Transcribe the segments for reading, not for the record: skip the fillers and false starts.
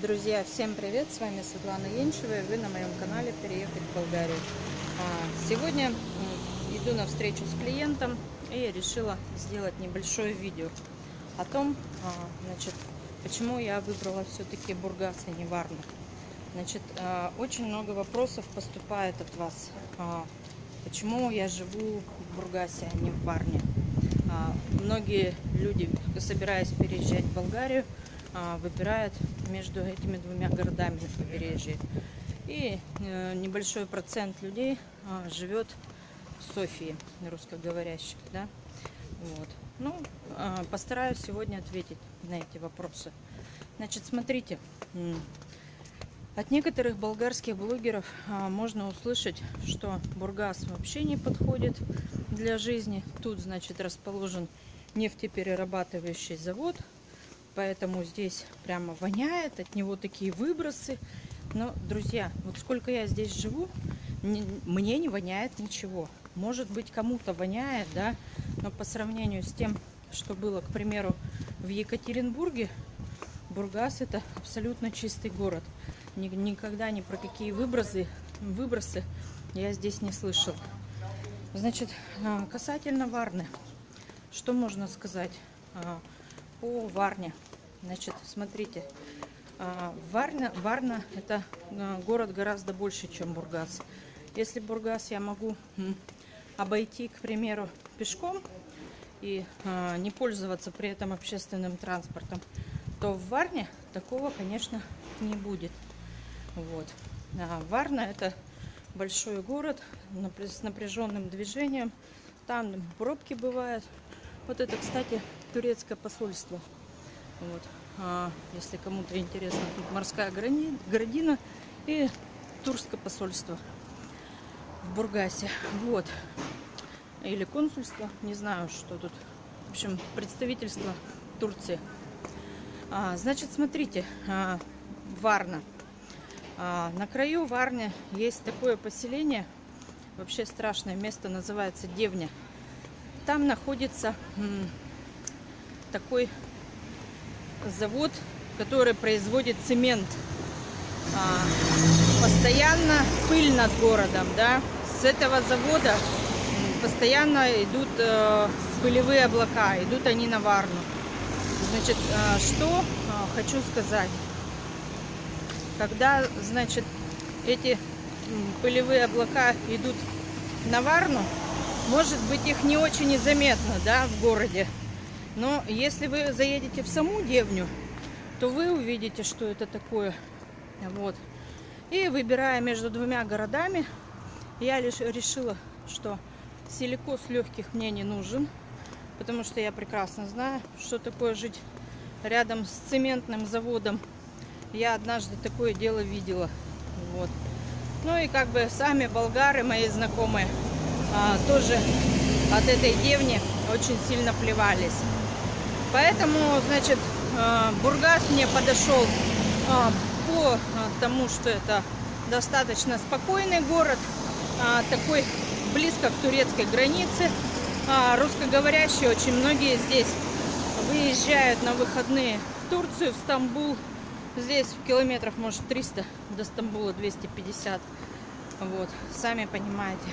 Друзья, всем привет! С вами Светлана Енчева, и вы на моем канале «Переехать в Болгарию». Сегодня иду на встречу с клиентом и решила сделать небольшое видео о том, почему я выбрала все-таки Бургас, а не Варну. Очень много вопросов поступает от вас. Почему я живу в Бургасе, а не в Варне? Многие люди, собираясь переезжать в Болгарию, выбирают между этими двумя городами на побережье. И небольшой процент людей живет в Софии, русскоговорящих. Да? Вот. Постараюсь сегодня ответить на эти вопросы. Смотрите, от некоторых болгарских блогеров можно услышать, что Бургас вообще не подходит для жизни. Тут, расположен нефтеперерабатывающий завод, поэтому здесь прямо воняет, от него такие выбросы. Но, друзья, вот сколько я здесь живу, мне не воняет ничего. Может быть, кому-то воняет, да, но по сравнению с тем, что было, к примеру, в Екатеринбурге, Бургас — это абсолютно чистый город. Никогда ни про какие выбросы я здесь не слышал. Касательно Варны, что можно сказать по Варне? Смотрите, Варна — это город гораздо больше, чем Бургас. Если Бургас я могу обойти, к примеру, пешком и не пользоваться при этом общественным транспортом, то в Варне такого, конечно, не будет. Вот. Варна — это большой город с напряженным движением. Там пробки бывают. Вот это, кстати, турецкое посольство. Вот. Если кому-то интересно, тут морская градина и турецкое посольство в Бургасе. Вот. Или консульство, не знаю, что тут. В общем, представительство Турции. Смотрите, Варна. На краю Варны есть такое поселение, вообще страшное место, называется Девня. Там находится такой завод, который производит цемент. Постоянно пыль над городом, да. С этого завода постоянно идут пылевые облака, идут они на Варну. Что хочу сказать. Когда, эти пылевые облака идут на Варну, может быть, их не очень и заметно, да, в городе. Но если вы заедете в саму Девню, то вы увидите, что это такое. Вот. И выбирая между двумя городами, я лишь решила, что силикоз легких мне не нужен, потому что я прекрасно знаю, что такое жить рядом с цементным заводом. Я однажды такое дело видела. Вот. Ну и сами болгары, мои знакомые, тоже от этой Девни очень сильно плевались. Поэтому, Бургас мне подошел по тому, что это достаточно спокойный город, такой близко к турецкой границе. Русскоговорящие очень многие здесь выезжают на выходные в Турцию, в Стамбул. Здесь километров, может, 300, до Стамбула 250. Вот, сами понимаете.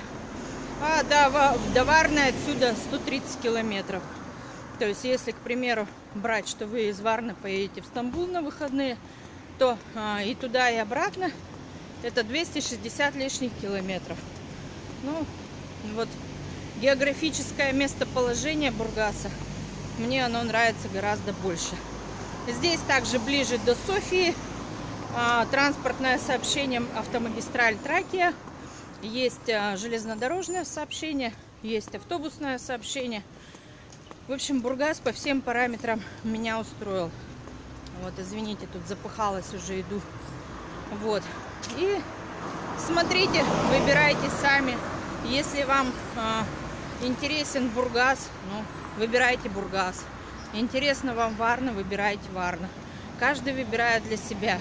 До Варны отсюда 130 километров. То есть, если, к примеру, брать, что вы из Варны поедете в Стамбул на выходные, то и туда, и обратно это 260 лишних километров. Ну, вот, географическое местоположение Бургаса, мне оно нравится гораздо больше. Здесь также ближе до Софии транспортное сообщение, автомагистраль Тракия, есть железнодорожное сообщение, есть автобусное сообщение. В общем, Бургас по всем параметрам меня устроил. Вот, извините, тут запыхалась, уже иду. Вот. И смотрите, выбирайте сами. Если вам интересен Бургас, выбирайте Бургас. Интересно вам Варна, выбирайте Варну. Каждый выбирает для себя.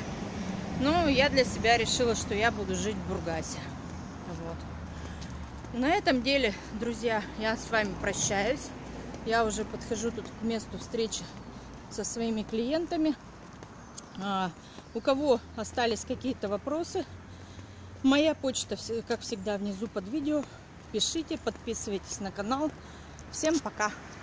Я для себя решила, что я буду жить в Бургасе. Вот. На этом деле, друзья, я с вами прощаюсь. Я уже подхожу тут к месту встречи со своими клиентами. У кого остались какие-то вопросы, моя почта, как всегда, внизу под видео. Пишите, подписывайтесь на канал. Всем пока!